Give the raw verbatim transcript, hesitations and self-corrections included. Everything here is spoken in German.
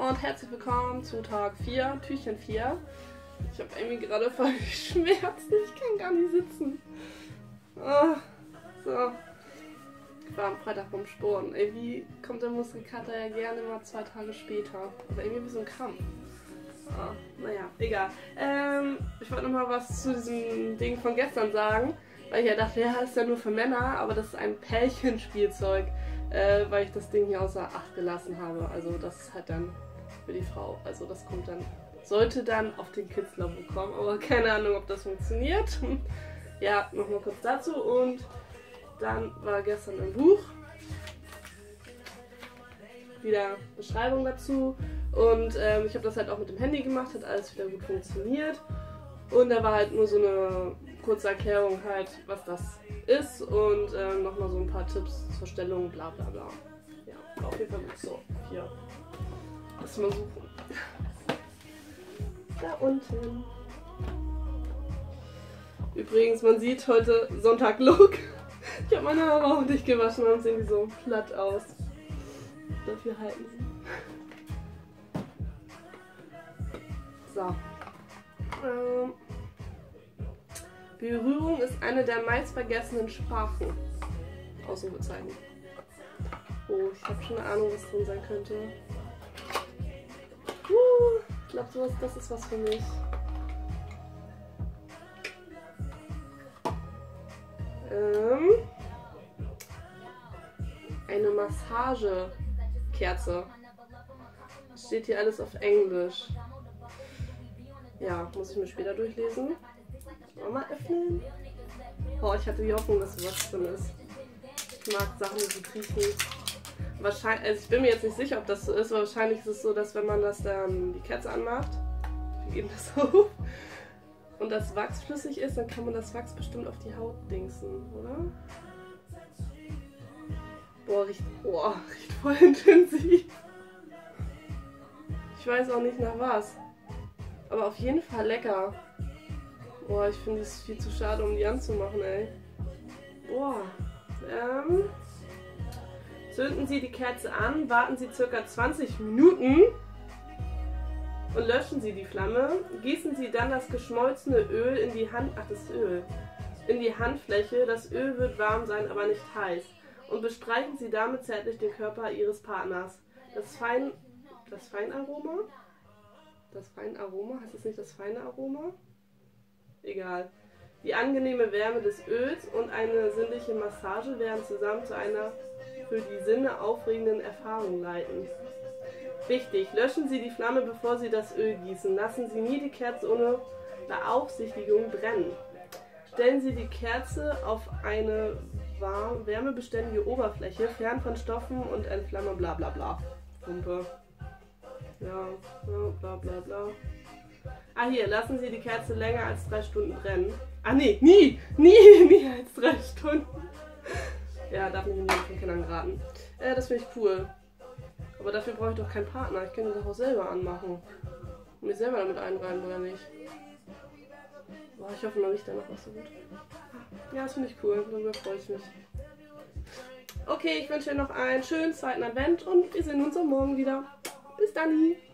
und herzlich willkommen zu Tag vier, Türchen vier. Ich habe irgendwie gerade voll Schmerzen, ich kann gar nicht sitzen. Oh, so. Ich war am Freitag beim Sport. Ey, wie kommt der Muskelkater ja gerne mal zwei Tage später? Aber irgendwie wie so ein Kampf. Oh, naja, egal. Ähm, ich wollte nochmal was zu diesem Ding von gestern sagen, weil ich ja dachte, ja, ist ja nur für Männer, aber das ist ein Pärchenspielzeug, äh, weil ich das Ding hier außer Acht gelassen habe. Also das ist halt dann für die Frau. Also das kommt dann, sollte dann auf den Kids-Labo kommen, aber keine Ahnung, ob das funktioniert. Ja, nochmal kurz dazu und dann war gestern ein Buch. Wieder Beschreibung dazu und ähm, ich habe das halt auch mit dem Handy gemacht, hat alles wieder gut funktioniert und da war halt nur so eine kurze Erklärung halt, was das ist und ähm, nochmal so ein paar Tipps zur Stellung, bla bla bla. Ja, auf jeden Fall gut so. Hier. Lass mal suchen. Da unten. Übrigens, man sieht heute Sonntag-Look. Ich habe meine Haare auch nicht gewaschen und sehen die so platt aus. Dafür halten sie. So. Ähm. Berührung ist eine der meist vergessenen Sprachen. Ausrufezeichen. Oh, ich habe schon eine Ahnung, was drin sein könnte. Uh, ich glaube, sowas, das ist was für mich. Ähm. Eine Massagekerze. Steht hier alles auf Englisch. Ja, muss ich mir später durchlesen. Mal öffnen. Oh, ich hatte die Hoffnung, dass was drin ist. Ich mag Sachen, die so riechen. Wahrscheinlich, also ich bin mir jetzt nicht sicher, ob das so ist, aber wahrscheinlich ist es so, dass wenn man das dann die Kerze anmacht, wir geben das auf, und das Wachs flüssig ist, dann kann man das Wachs bestimmt auf die Haut dingsen, oder? Boah, riecht, boah, riecht voll intensiv. Ich weiß auch nicht nach was. Aber auf jeden Fall lecker. Boah, ich finde es viel zu schade, um die anzumachen, ey. Boah. Ähm. Zünden Sie die Kerze an, warten Sie ca. zwanzig Minuten und löschen Sie die Flamme. Gießen Sie dann das geschmolzene Öl in die Hand, ach, das Öl, in die Handfläche. Das Öl wird warm sein, aber nicht heiß. Und bestreichen Sie damit zärtlich den Körper Ihres Partners. Das Fein, das Feinaroma? Das Feinaroma? Heißt das nicht das feine Aroma? Egal. Die angenehme Wärme des Öls und eine sinnliche Massage werden zusammen zu einer für die Sinne aufregenden Erfahrung leiten. Wichtig, löschen Sie die Flamme, bevor Sie das Öl gießen. Lassen Sie nie die Kerze ohne Beaufsichtigung brennen. Stellen Sie die Kerze auf eine warm, wärmebeständige Oberfläche, fern von Stoffen und entflamme bla bla bla. Pumpe. Ja, ja, bla bla bla. Ah, hier, lassen Sie die Kerze länger als drei Stunden brennen. Ah, nee, nie, nie, nie als drei Stunden. Ja, darf nicht von Kindern geraten. Äh, das finde ich cool. Aber dafür brauche ich doch keinen Partner. Ich kann das auch selber anmachen. Und mich selber damit einreiben, oder nicht? Boah, ich hoffe, man riecht danach auch so gut. Ja, das finde ich cool. Darüber freue ich mich. Okay, ich wünsche dir noch einen schönen zweiten Advent und wir sehen uns am Morgen wieder. Bis dann!